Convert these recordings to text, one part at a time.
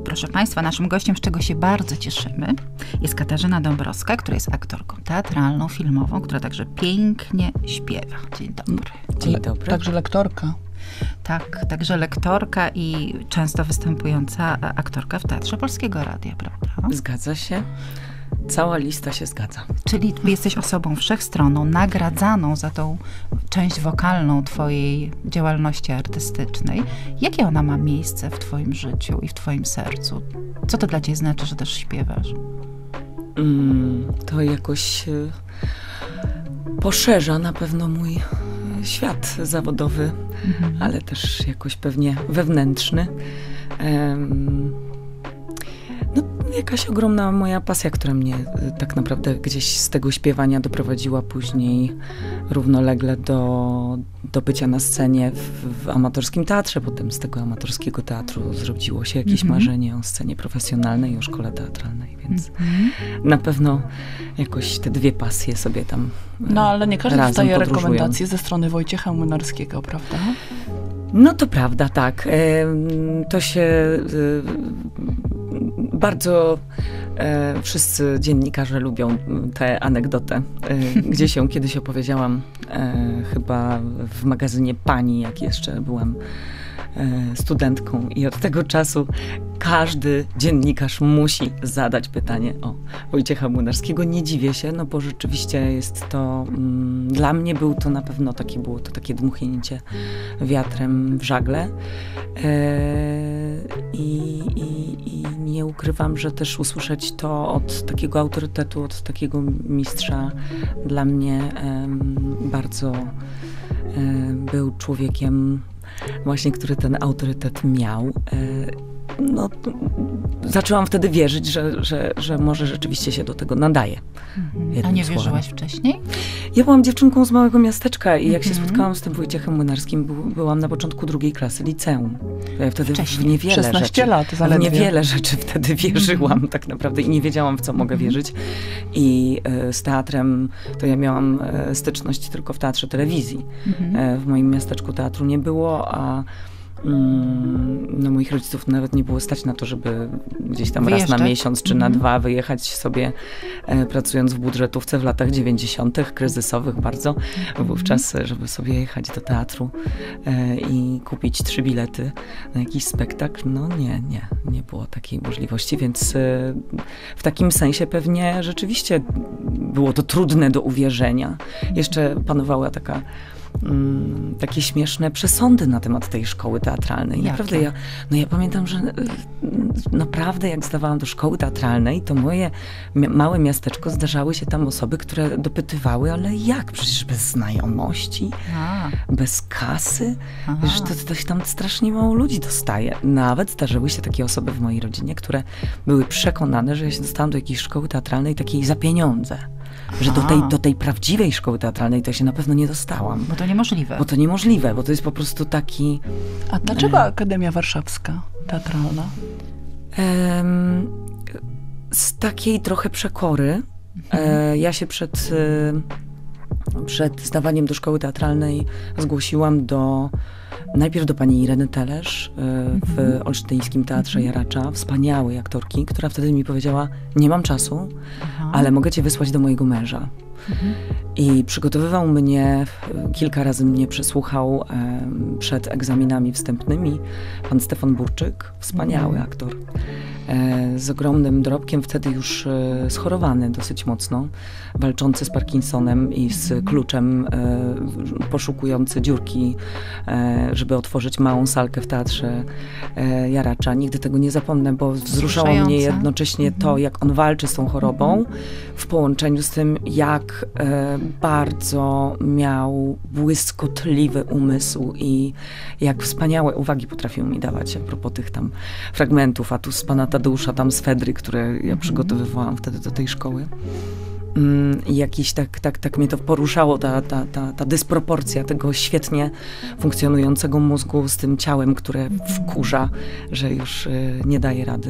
Proszę Państwa, naszym gościem, z czego się bardzo cieszymy, jest Katarzyna Dąbrowska, która jest aktorką teatralną, filmową, która także pięknie śpiewa. Dzień dobry. Dzień dobry. Także lektorka. Tak, także lektorka i często występująca aktorka w Teatrze Polskiego Radia, prawda? Zgadza się. Cała lista się zgadza. Czyli jesteś osobą wszechstronną, nagradzaną za tą część wokalną twojej działalności artystycznej. Jakie ona ma miejsce w twoim życiu i w twoim sercu? Co to dla ciebie znaczy, że też śpiewasz? To jakoś poszerza na pewno mój świat zawodowy, ale też jakoś pewnie wewnętrzny. Jakaś ogromna moja pasja, która mnie tak naprawdę gdzieś z tego śpiewania doprowadziła później równolegle do bycia na scenie w amatorskim teatrze. Potem z tego amatorskiego teatru zrodziło się jakieś marzenie o scenie profesjonalnej i o szkole teatralnej, więc na pewno jakoś te dwie pasje sobie tam No ale nie każdy dostaje podróżują. Rekomendacje ze strony Wojciecha Młynarskiego, prawda? No to prawda, tak. To się bardzo wszyscy dziennikarze lubią tę anegdotę. Gdzieś ją kiedyś opowiedziałam chyba w magazynie Pani, jak jeszcze byłam studentką i od tego czasu każdy dziennikarz musi zadać pytanie o Wojciecha Młynarskiego. Nie dziwię się, no bo rzeczywiście jest to, dla mnie było to takie dmuchnięcie wiatrem w żagle. I nie ukrywam, że też usłyszeć to od takiego autorytetu, od takiego mistrza dla mnie bardzo był człowiekiem właśnie, który ten autorytet miał. No, zaczęłam wtedy wierzyć, że może rzeczywiście się do tego nadaje. A nie wierzyłaś wcześniej? Ja byłam dziewczynką z małego miasteczka i jak się spotkałam z tym Wojciechem Młynarski, byłam na początku drugiej klasy liceum. Ja wtedy w niewiele 16 rzeczy, lat zaledwie. w niewiele rzeczy wtedy wierzyłam tak naprawdę i nie wiedziałam, w co mogę wierzyć. I z teatrem to ja miałam styczność tylko w teatrze telewizji. W moim miasteczku teatru nie było, a no moich rodziców nawet nie było stać na to, żeby gdzieś tam raz na miesiąc czy na dwa wyjechać sobie, pracując w budżetówce w latach 90., kryzysowych bardzo, wówczas, żeby sobie jechać do teatru i kupić 3 bilety na jakiś spektakl. No nie było takiej możliwości, więc w takim sensie pewnie rzeczywiście było to trudne do uwierzenia. Jeszcze panowała takie śmieszne przesądy na temat tej szkoły teatralnej. Naprawdę ja pamiętam, że naprawdę jak zdawałam do szkoły teatralnej, to moje małe miasteczko, zdarzały się tam osoby, które dopytywały, ale jak? Przecież bez znajomości, bez kasy. Wiesz, to się tam strasznie mało ludzi dostaje. Nawet zdarzyły się takie osoby w mojej rodzinie, które były przekonane, że ja się dostałam do jakiejś szkoły teatralnej takiej za pieniądze. Że do tej prawdziwej szkoły teatralnej to się na pewno nie dostałam. Bo to niemożliwe. Bo to jest po prostu taki... A dlaczego Akademia Warszawska teatralna? Z takiej trochę przekory. Ja się przed zdawaniem do szkoły teatralnej zgłosiłam najpierw do pani Ireny Telesz w Olsztyńskim Teatrze Jaracza, wspaniałej aktorki, która wtedy mi powiedziała: nie mam czasu, ale mogę cię wysłać do mojego męża. I przygotowywał mnie, kilka razy mnie przesłuchał przed egzaminami wstępnymi pan Stefan Burczyk, wspaniały aktor, z ogromnym dorobkiem, wtedy już schorowany dosyć mocno, walczący z Parkinsonem i z kluczem, poszukujący dziurki, żeby otworzyć małą salkę w Teatrze Jaracza. Nigdy tego nie zapomnę, bo wzruszało mnie jednocześnie to, jak on walczy z tą chorobą, w połączeniu z tym, jak bardzo miał błyskotliwy umysł i jak wspaniałe uwagi potrafił mi dawać a propos tych tam fragmentów, a tu z pana Tadeusza, tam z Fedry, które ja przygotowywałam wtedy do tej szkoły. I jakiś tak mnie to poruszało, ta dysproporcja tego świetnie funkcjonującego mózgu z tym ciałem, które wkurza, że już nie daje rady.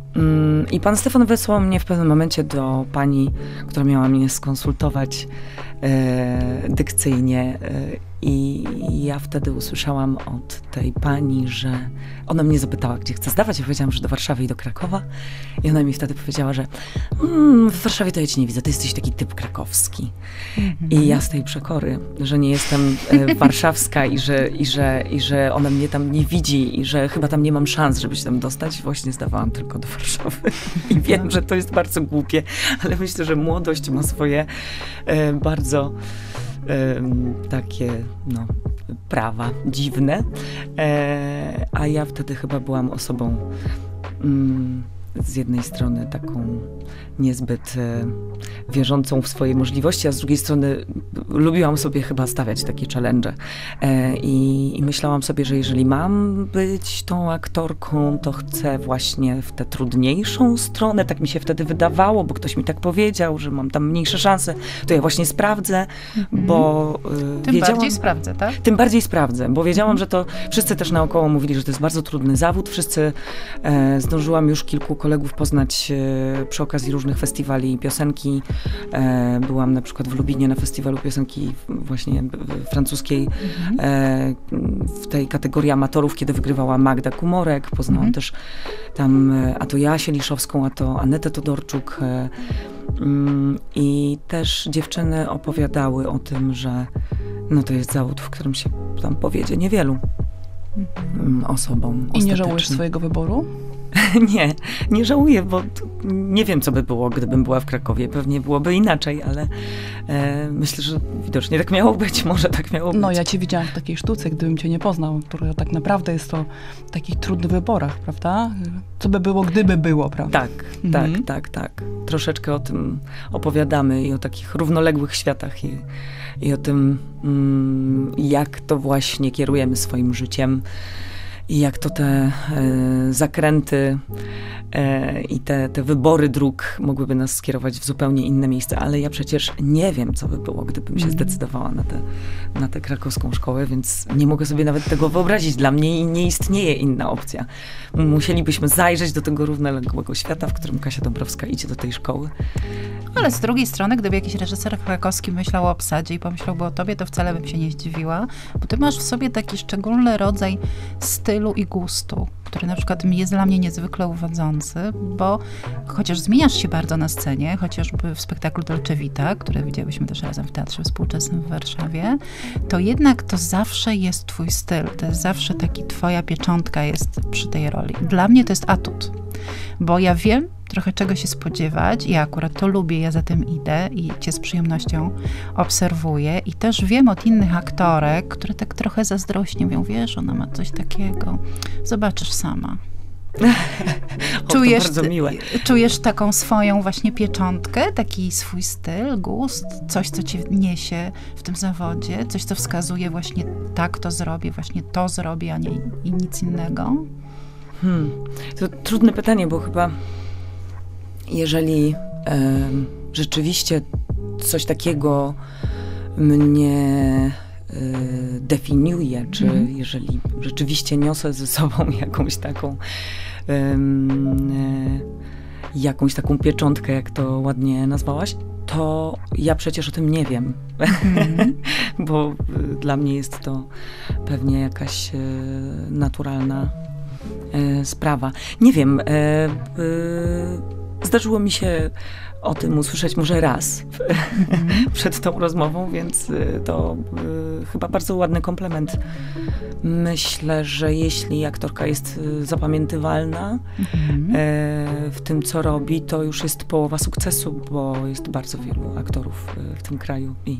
I pan Stefan wysłał mnie w pewnym momencie do pani, która miała mnie skonsultować dykcyjnie. I ja wtedy usłyszałam od tej pani, że ona mnie zapytała, gdzie chcę zdawać. Ja powiedziałam, że do Warszawy i do Krakowa. I ona mi wtedy powiedziała, że w Warszawie to ja cię nie widzę, ty jesteś taki typ krakowski. I ja z tej przekory, że nie jestem warszawska i że ona mnie tam nie widzi i że chyba tam nie mam szans, żeby się tam dostać, właśnie zdawałam tylko do Warszawy. I wiem, że to jest bardzo głupie, ale myślę, że młodość ma swoje bardzo takie, no, prawa dziwne, a ja wtedy chyba byłam osobą z jednej strony taką niezbyt wierzącą w swoje możliwości, a z drugiej strony lubiłam sobie chyba stawiać takie challenge. I myślałam sobie, że jeżeli mam być tą aktorką, to chcę właśnie w tę trudniejszą stronę. Tak mi się wtedy wydawało, bo ktoś mi tak powiedział, że mam tam mniejsze szanse. To ja właśnie sprawdzę, bo Tym bardziej sprawdzę, tak? Tym bardziej sprawdzę, bo wiedziałam, że to wszyscy też naokoło mówili, że to jest bardzo trudny zawód. Wszyscy zdążyłam już kilku kolegów poznać przy okazji różnych festiwali piosenki. Byłam na przykład w Lubinie na festiwalu piosenki właśnie francuskiej w tej kategorii amatorów, kiedy wygrywała Magda Kumorek. Poznałam też tam a to Jasię Liszowską, a to Anetę Todorczuk. I też dziewczyny opowiadały o tym, że no to jest zawód, w którym się tam powiedzie niewielu osobom. I nie żałujesz swojego wyboru? Nie żałuję, bo nie wiem, co by było, gdybym była w Krakowie. Pewnie byłoby inaczej, ale myślę, że widocznie tak miało być, może tak miało być. No, ja cię widziałam w takiej sztuce, gdybym cię nie poznał, która tak naprawdę jest to w takich trudnych wyborach, prawda? Co by było, gdyby było, prawda? Tak. Troszeczkę o tym opowiadamy i o takich równoległych światach i o tym, jak to właśnie kierujemy swoim życiem. I jak to te zakręty i te wybory dróg mogłyby nas skierować w zupełnie inne miejsce. Ale ja przecież nie wiem, co by było, gdybym się zdecydowała na tę krakowską szkołę, więc nie mogę sobie nawet tego wyobrazić. Dla mnie nie istnieje inna opcja. Musielibyśmy zajrzeć do tego równoległego świata, w którym Kasia Dąbrowska idzie do tej szkoły. Ale z drugiej strony, gdyby jakiś reżyser krakowski myślał o obsadzie i pomyślałby o tobie, to wcale bym się nie zdziwiła, bo ty masz w sobie taki szczególny rodzaj stylu i gustu, który na przykład jest dla mnie niezwykle uwodzący, bo chociaż zmieniasz się bardzo na scenie, chociażby w spektaklu Dolce Vita, które widziałyśmy też razem w Teatrze Współczesnym w Warszawie, to jednak to zawsze jest twój styl, to jest zawsze taki twoja pieczątka jest przy tej roli. Dla mnie to jest atut, bo ja wiem trochę czego się spodziewać. Ja akurat to lubię, ja za tym idę i cię z przyjemnością obserwuję. I też wiem od innych aktorek, które tak trochę zazdrośnie mówią, wiesz, ona ma coś takiego. Zobaczysz sama. Czujesz taką swoją właśnie pieczątkę, taki swój styl, gust, coś, co cię niesie w tym zawodzie, coś, co wskazuje właśnie tak to zrobię, właśnie to zrobię, a nie i nic innego? To trudne pytanie, bo chyba jeżeli rzeczywiście coś takiego mnie definiuje, czy jeżeli rzeczywiście niosę ze sobą jakąś taką pieczątkę, jak to ładnie nazwałaś, to ja przecież o tym nie wiem, bo dla mnie jest to pewnie jakaś naturalna sprawa. Nie wiem, zdarzyło mi się o tym usłyszeć może raz przed tą rozmową, więc to chyba bardzo ładny komplement. Myślę, że jeśli aktorka jest zapamiętywalna w tym, co robi, to już jest połowa sukcesu, bo jest bardzo wielu aktorów w tym kraju i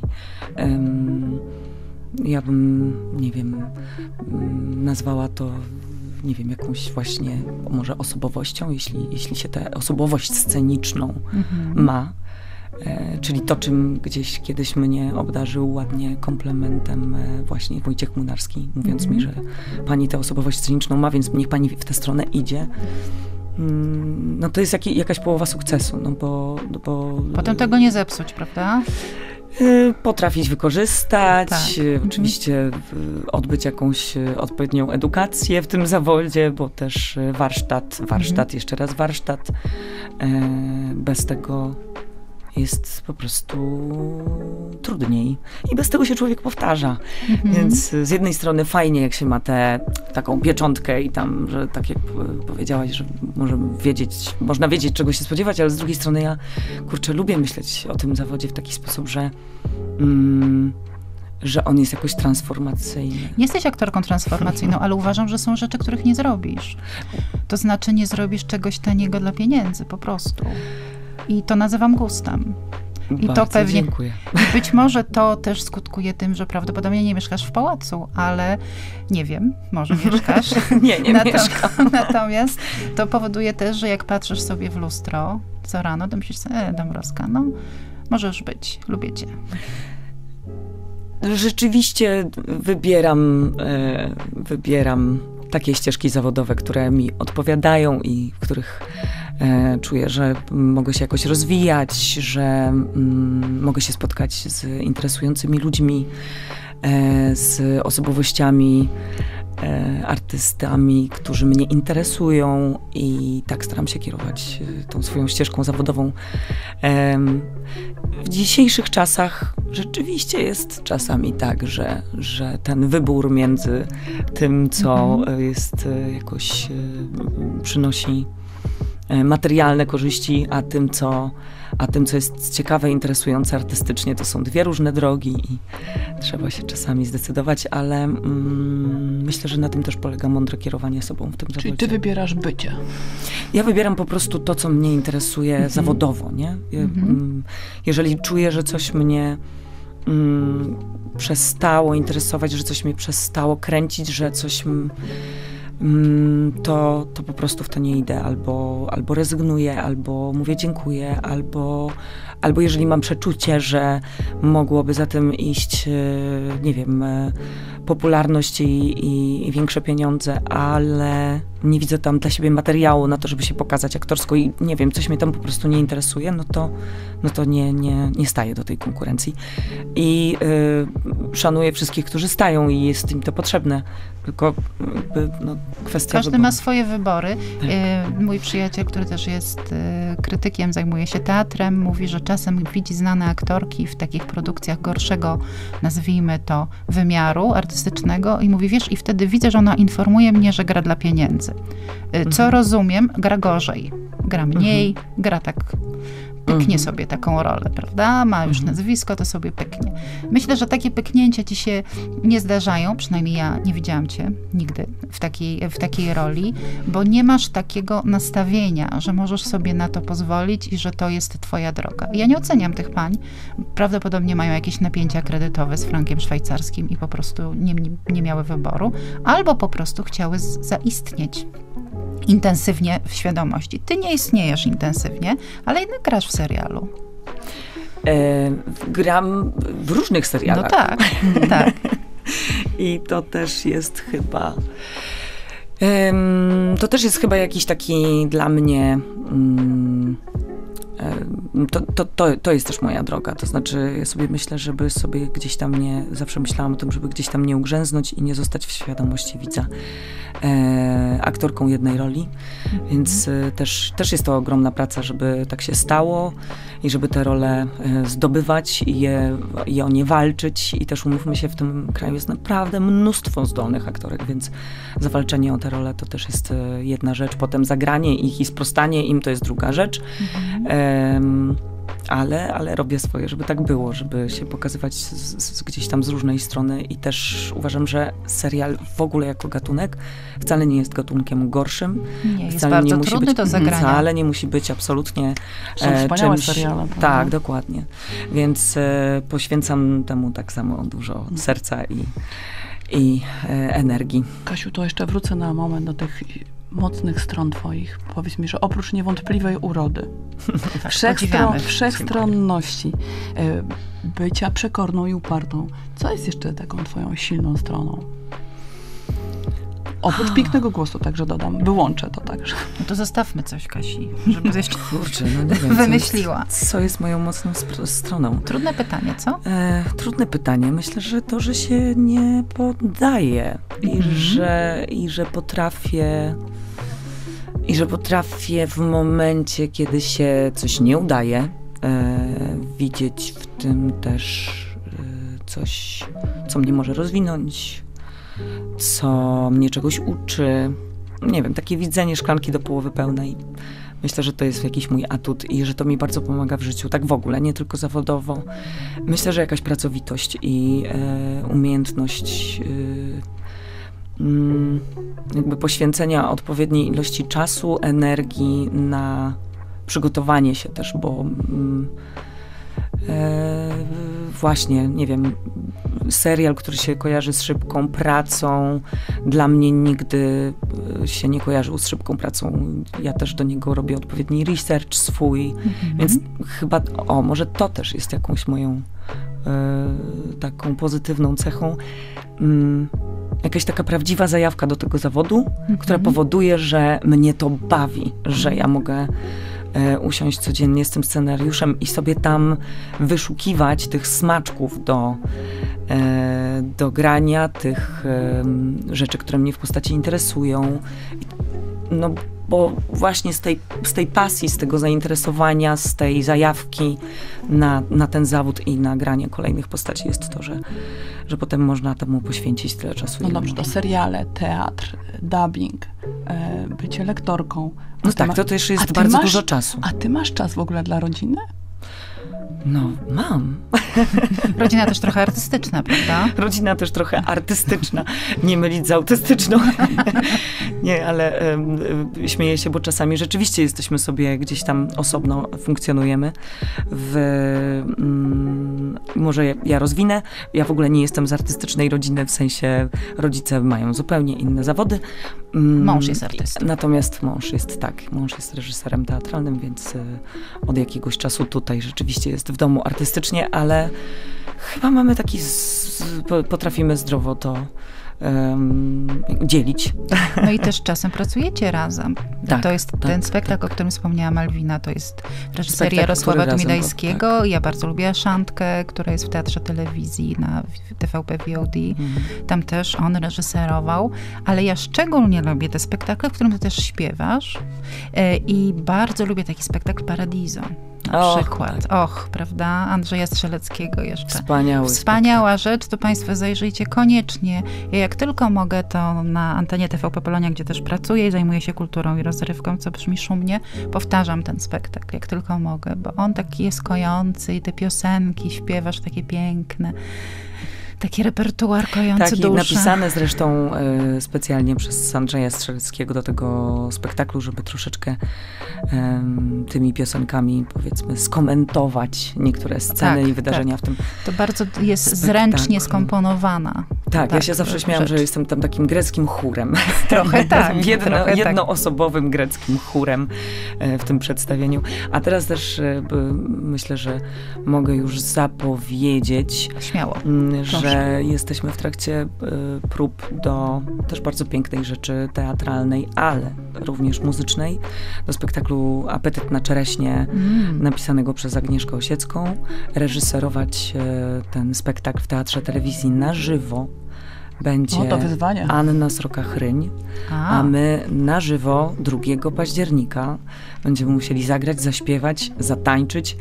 ja bym, nie wiem, nazwała to jakąś właśnie może osobowością, jeśli się tę osobowość sceniczną ma. Czyli to, czym gdzieś kiedyś mnie obdarzył ładnie komplementem właśnie Wojciech Młynarski, mówiąc mi, że pani tę osobowość sceniczną ma, więc niech pani w tę stronę idzie. No to jest jakaś połowa sukcesu, no bo potem tego nie zepsuć, prawda? Potrafić wykorzystać, oczywiście odbyć jakąś odpowiednią edukację w tym zawodzie, bo też warsztat, jeszcze raz warsztat. Bez tego jest po prostu trudniej. I bez tego się człowiek powtarza. Więc z jednej strony fajnie, jak się ma taką pieczątkę i tam, że tak jak powiedziałaś, że można wiedzieć, czego się spodziewać, ale z drugiej strony ja, lubię myśleć o tym zawodzie w taki sposób, że on jest jakoś transformacyjny. Jesteś aktorką transformacyjną, ale uważam, że są rzeczy, których nie zrobisz. To znaczy nie zrobisz czegoś taniego dla pieniędzy, po prostu. I to nazywam gustem. I bardzo to pewnie. Dziękuję. I być może to też skutkuje tym, że prawdopodobnie nie mieszkasz w pałacu, ale nie wiem, może mieszkasz. nie mieszkam. Natomiast to powoduje też, że jak patrzysz sobie w lustro co rano, to myślisz sobie, Dąbrowska, no możesz być, lubię cię. Rzeczywiście wybieram takie ścieżki zawodowe, które mi odpowiadają i w których czuję, że mogę się jakoś rozwijać, że mogę się spotkać z interesującymi ludźmi, z osobowościami, artystami, którzy mnie interesują i tak staram się kierować tą swoją ścieżką zawodową. W dzisiejszych czasach rzeczywiście jest czasami tak, że ten wybór między tym, co jest jakoś przynosi materialne korzyści, a tym, co jest ciekawe, interesujące artystycznie, to są dwie różne drogi i trzeba się czasami zdecydować, ale myślę, że na tym też polega mądre kierowanie sobą w tym zawodzie. Czyli ty wybierasz bycie. Ja wybieram po prostu to, co mnie interesuje zawodowo, nie? Jeżeli czuję, że coś mnie przestało interesować, że coś mnie przestało kręcić, że coś to po prostu w to nie idę, albo rezygnuję, albo mówię dziękuję, albo jeżeli mam przeczucie, że mogłoby za tym iść, nie wiem, popularność i większe pieniądze, ale nie widzę tam dla siebie materiału na to, żeby się pokazać aktorsko i nie wiem, coś mnie tam po prostu nie interesuje, no to nie staję do tej konkurencji. I szanuję wszystkich, którzy stają i jest im to potrzebne, tylko kwestia Każdy wyboru. ma swoje wybory. Mój przyjaciel, który też jest krytykiem, zajmuje się teatrem, mówi, że czasem widzi znane aktorki w takich produkcjach gorszego, nazwijmy to, wymiaru artystycznego i mówi, wiesz, i wtedy widzę, że ona informuje mnie, że gra dla pieniędzy. Co rozumiem, gra gorzej. Gra mniej, gra tak pyknie sobie taką rolę, prawda? Ma już nazwisko, to sobie pyknie. Myślę, że takie pyknięcia ci się nie zdarzają, przynajmniej ja nie widziałam cię nigdy w takiej roli, bo nie masz takiego nastawienia, że możesz sobie na to pozwolić i że to jest twoja droga. Ja nie oceniam tych pań. Prawdopodobnie mają jakieś napięcia kredytowe z frankiem szwajcarskim i po prostu nie miały wyboru, albo po prostu chciały zaistnieć intensywnie w świadomości. Ty nie istniejesz intensywnie, ale jednak grasz w serialu. Gram w różnych serialach. No tak, tak. I to też jest chyba jakiś taki dla mnie to jest też moja droga. To znaczy, ja sobie myślę, żeby sobie gdzieś tam zawsze myślałam o tym, żeby gdzieś tam nie ugrzęznąć i nie zostać w świadomości widza aktorką jednej roli. Więc też jest to ogromna praca, żeby tak się stało i żeby te role zdobywać i o nie walczyć. I też umówmy się, w tym kraju jest naprawdę mnóstwo zdolnych aktorek, więc zawalczenie o te role to też jest jedna rzecz. Potem zagranie ich i sprostanie im to jest druga rzecz. Ale robię swoje, żeby tak było, żeby się pokazywać gdzieś tam z różnej strony i też uważam, że serial w ogóle jako gatunek wcale nie jest gatunkiem gorszym. Nie, jest bardzo trudny do zagrania. Wcale nie musi być absolutnie Są wspaniałe seriale. Tak, dokładnie. Więc poświęcam temu tak samo dużo serca i energii. Kasiu, to jeszcze wrócę na moment do tych mocnych stron twoich. Powiedz mi, że oprócz niewątpliwej urody, wszechstronności, bycia przekorną i upartą, co jest jeszcze taką twoją silną stroną? Oprócz pięknego głosu, także dodam. Wyłączę to także. No to zostawmy coś, Kasi, żeby jeszcze nie wiem, wymyśliła. Co jest moją mocną stroną? Trudne pytanie, co? Trudne pytanie. Myślę, że to, że się nie poddaję i że potrafię w momencie, kiedy się coś nie udaje, widzieć w tym też coś, co mnie może rozwinąć, co mnie czegoś uczy. Nie wiem, takie widzenie szklanki do połowy pełnej. Myślę, że to jest jakiś mój atut i że to mi bardzo pomaga w życiu, tak w ogóle, nie tylko zawodowo. Myślę, że jakaś pracowitość i umiejętność jakby poświęcenia odpowiedniej ilości czasu, energii na przygotowanie się też, bo właśnie, nie wiem, serial, który się kojarzy z szybką pracą, dla mnie nigdy się nie kojarzył z szybką pracą. Ja też do niego robię odpowiedni research swój, więc chyba, może to też jest jakąś moją taką pozytywną cechą. Jakaś taka prawdziwa zajawka do tego zawodu, która powoduje, że mnie to bawi, że ja mogę usiąść codziennie z tym scenariuszem i sobie tam wyszukiwać tych smaczków do grania, tych rzeczy, które mnie w postaci interesują. No bo właśnie z tej pasji, z tego zainteresowania, z tej zajawki na ten zawód i na granie kolejnych postaci jest to, że potem można temu poświęcić tyle czasu. No dobrze, to seriale, teatr, dubbing, bycie lektorką. No tak, to też jest bardzo dużo czasu. A ty masz czas w ogóle dla rodziny? No, mam. Rodzina też trochę artystyczna, prawda? Rodzina też trochę artystyczna. Nie mylić z autystyczną. Nie, ale śmieję się, bo czasami rzeczywiście jesteśmy sobie gdzieś tam osobno, funkcjonujemy. Może ja rozwinę. Ja w ogóle nie jestem z artystycznej rodziny, w sensie rodzice mają zupełnie inne zawody. Mąż jest artystą. Natomiast mąż jest reżyserem teatralnym, więc od jakiegoś czasu tutaj rzeczywiście jest w domu artystycznie, ale chyba mamy taki, potrafimy zdrowo to dzielić. No i też czasem pracujecie razem. Tak, to jest ten spektakl, o którym wspomniała Malwina, to jest reżyseria Jarosława Tumidajskiego. Tak. Ja bardzo lubię Szantkę, która jest w Teatrze Telewizji na TVP VOD. Tam też on reżyserował, ale ja szczególnie lubię te spektakle, w którym ty też śpiewasz i bardzo lubię taki spektakl Paradiso. Na przykład. Tak. Prawda? Andrzeja Strzeleckiego jeszcze. Wspaniała rzecz, to państwo zajrzyjcie koniecznie. Ja jak tylko mogę, to na antenie TVP Polonia, gdzie też pracuję i zajmuję się kulturą i rozrywką, co brzmi szumnie, powtarzam ten spektakl, jak tylko mogę, bo on taki jest kojący i te piosenki śpiewasz takie piękne. Taki repertuar kojący duszę. Napisane zresztą specjalnie przez Andrzeja Strzeleckiego do tego spektaklu, żeby troszeczkę tymi piosenkami, powiedzmy, skomentować niektóre sceny i wydarzenia w tym To bardzo jest zręcznie skomponowana. Tak, ja się zawsze śmiałam, że jestem tam takim greckim chórem. Trochę tak. Jednoosobowym greckim chórem w tym przedstawieniu. A teraz też myślę, że mogę już zapowiedzieć, śmiało, że jesteśmy w trakcie prób do też bardzo pięknej rzeczy teatralnej, ale również muzycznej, do spektaklu Apetyt na czereśnie, napisanego przez Agnieszkę Osiecką. Reżyserować ten spektakl w Teatrze Telewizji na żywo będzie Anna Sroka-Chryń, a my na żywo 2 października będziemy musieli zagrać, zaśpiewać, zatańczyć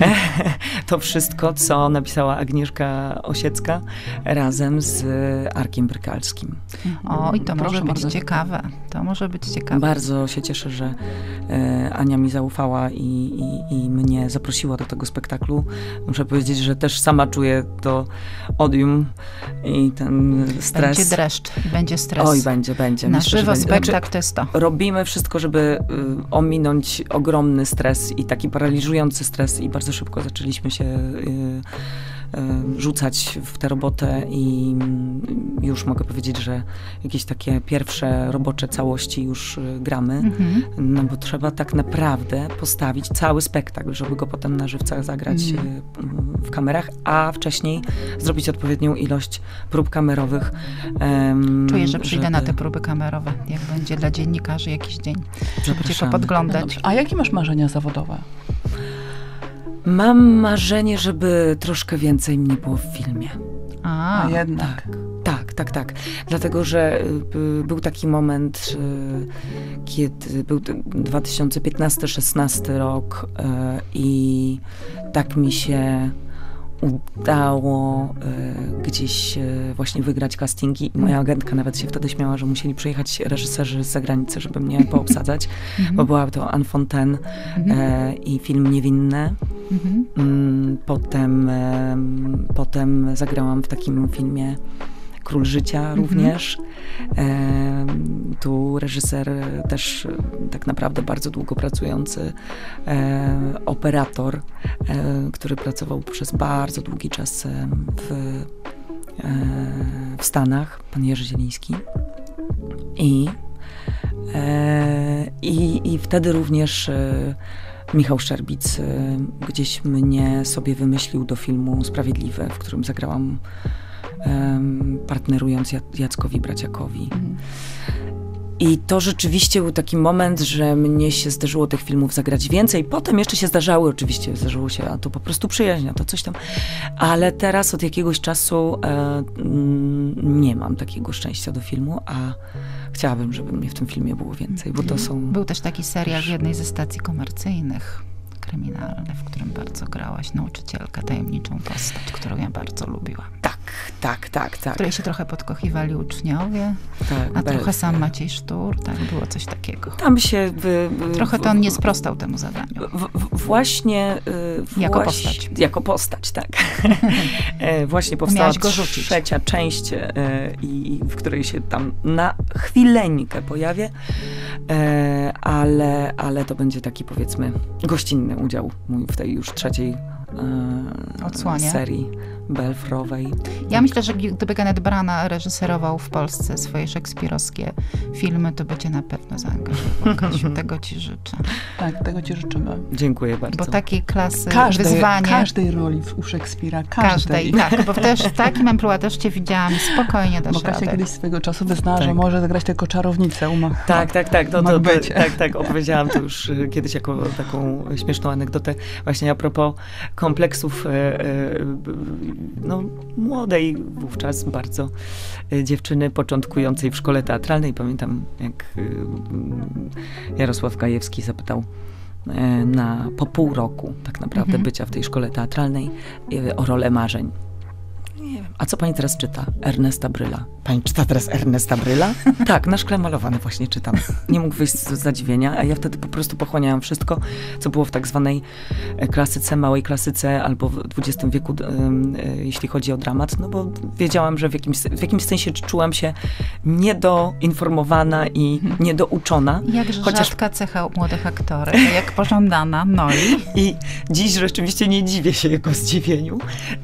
to wszystko, co napisała Agnieszka Osiecka razem z Arkiem Brykalskim. I to może być ciekawe. To może być ciekawe. Bardzo się cieszę, że Ania mi zaufała i mnie zaprosiła do tego spektaklu. Muszę powiedzieć, że też sama czuję to odium i ten stres. Będzie dreszcz, będzie stres. Oj, będzie. Na żywo spektakl to jest to. Robimy wszystko, żeby ominąć ogromny stres i taki paraliżujący stres i bardzo szybko zaczęliśmy się rzucać w tę robotę i już mogę powiedzieć, że jakieś takie pierwsze robocze całości już gramy, no bo trzeba tak naprawdę postawić cały spektakl, żeby go potem na żywcach zagrać w kamerach, a wcześniej zrobić odpowiednią ilość prób kamerowych. Czuję, że przyjdę na te próby kamerowe, jak będzie dla dziennikarzy jakiś dzień, żeby cię popodglądać. No, a jakie masz marzenia zawodowe? Mam marzenie, żeby troszkę więcej mnie było w filmie. A jednak. Tak. tak. Dlatego, że był taki moment, kiedy był 2015-16 rok i tak mi się udało gdzieś właśnie wygrać castingi i moja agentka nawet się wtedy śmiała, że musieli przyjechać reżyserzy z zagranicy, żeby mnie poobsadzać, bo była to Anne Fontaine i film Niewinne. Potem zagrałam w takim filmie Król Życia również. Tu reżyser też tak naprawdę bardzo długo pracujący operator, który pracował przez bardzo długi czas w Stanach, pan Jerzy Zieliński. I wtedy również Michał Szczerbic gdzieś mnie sobie wymyślił do filmu Sprawiedliwe, w którym zagrałam partnerując Jackowi Braciakowi. I to rzeczywiście był taki moment, że mnie się zdarzyło tych filmów zagrać więcej. Potem jeszcze się zdarzały, oczywiście zdarzyło się, a to po prostu przyjaźń, a to coś tam. Ale teraz od jakiegoś czasu nie mam takiego szczęścia do filmu, a chciałabym, żeby mnie w tym filmie było więcej, bo to są... Był też taki serial w jednej ze stacji komercyjnych, kryminalny, w którym bardzo grałaś nauczycielkę, tajemniczą postać, którą ja bardzo lubiłam. Tak. W której się trochę podkochiwali uczniowie, tak, a trochę sam Maciej Sztur, tak, było coś takiego. Tam się... Trochę to on nie sprostał temu zadaniu. Właśnie... Jako postać. Jako postać, tak. Właśnie powstała trzecia część, w której się tam na chwileńkę pojawię, ale to będzie taki, powiedzmy, gościnny udział mój w tej już trzeciej odsłonie serii Belfrowej. Ja myślę, że gdyby Kenneth Branagh reżyserował w Polsce swoje szekspirowskie filmy, to by cię na pewno zaangażował. Kasiu, tego ci życzę. Tak, tego ci życzymy. Dziękuję bardzo. Bo takiej klasy wyzwanie... Każdej roli u Szekspira. Każdej. Tak, bo też w takim amplua też cię widziałam i spokojnie dasz Bo Kasia radę. kiedyś swego czasu wyznała, że może zagrać tylko czarownicę u Tak. Tak, opowiedziałam to już kiedyś jako taką śmieszną anegdotę właśnie a propos kompleksów młodej wówczas bardzo dziewczyny początkującej w szkole teatralnej. Pamiętam, jak Jarosław Gajewski zapytał po pół roku tak naprawdę bycia w tej szkole teatralnej o rolę marzeń. Nie wiem, a co pani teraz czyta? Ernesta Bryla. Pani czyta teraz Ernesta Bryla? Tak, na szkle malowany właśnie czytam. Nie mógł wyjść z zadziwienia, a ja wtedy po prostu pochłaniałam wszystko, co było w tak zwanej klasyce, małej klasyce, albo w XX wieku, jeśli chodzi o dramat, no bo wiedziałam, że w jakimś sensie czułam się niedoinformowana i niedouczona. Jakże rzadka cecha u młodych aktorek, jak pożądana, I dziś rzeczywiście nie dziwię się jego zdziwieniu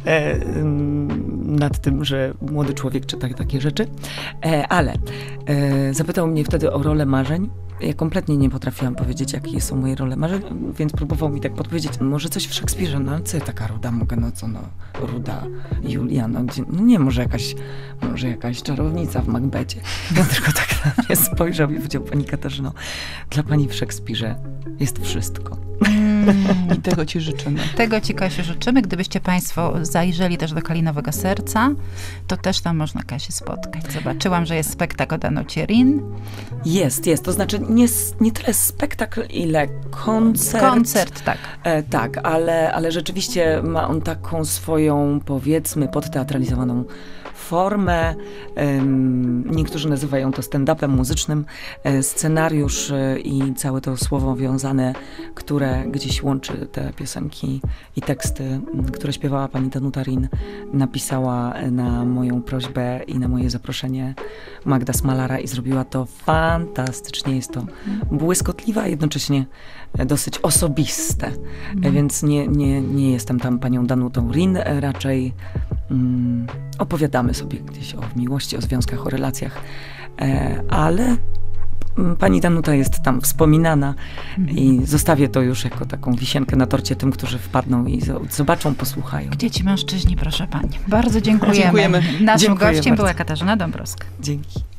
nad tym, że młody człowiek czyta takie rzeczy, ale zapytał mnie wtedy o rolę marzeń. Ja kompletnie nie potrafiłam powiedzieć, jakie są moje role marzeń, więc próbował mi tak podpowiedzieć, może coś w Szekspirze, no ale co ja taka ruda mogę, ruda Julia, nie, może jakaś czarownica w Macbecie. Ja tylko tak na mnie spojrzał i powiedział, pani Katarzyno, dla pani w Szekspirze jest wszystko. I tego ci życzymy. Tego ci, Kasiu, życzymy. Gdybyście państwo zajrzeli też do Kalinowego Serca, to też tam można Kasię spotkać. Zobaczyłam, że jest spektakl Dano Cierin. Jest. To znaczy nie tyle spektakl, ile koncert. Koncert, tak. Tak, ale rzeczywiście ma on taką swoją, powiedzmy, podteatralizowaną formę. Niektórzy nazywają to stand-upem muzycznym. Scenariusz i całe to słowo wiązane, które gdzieś łączy te piosenki i teksty, które śpiewała pani Danuta Rin, napisała na moją prośbę i na moje zaproszenie Magda Smalara i zrobiła to fantastycznie. Jest to błyskotliwe, a jednocześnie dosyć osobiste. Więc nie jestem tam panią Danutą Rin, raczej opowiadamy sobie gdzieś o miłości, o związkach, o relacjach, ale pani Danuta jest tam wspominana i zostawię to już jako taką wisienkę na torcie tym, którzy wpadną i zobaczą, posłuchają. Gdzie ci mężczyźni, proszę pani. Bardzo dziękujemy. Naszym gościem była Katarzyna Dąbrowska. Dzięki.